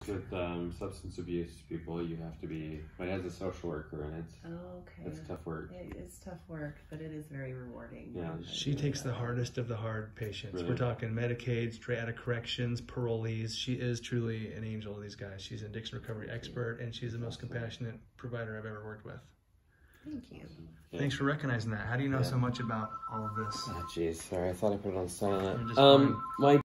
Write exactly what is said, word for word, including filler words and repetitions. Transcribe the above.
with um, substance abuse people, you have to be, but as a social worker, and it's oh, okay. it's tough work. It is tough work, but it is very rewarding. Yeah, she takes the hardest of the hard patients. Really? We're talking Medicaid, straight out of corrections, parolees. She is truly an angel of these guys. She's an addiction recovery expert, and she's the most compassionate provider I've ever worked with. Thank you. Yeah. Thanks for recognizing that. How do you know Yeah. so much about all of this? Oh, jeez, sorry, I thought I put it on silent. You're just Um, my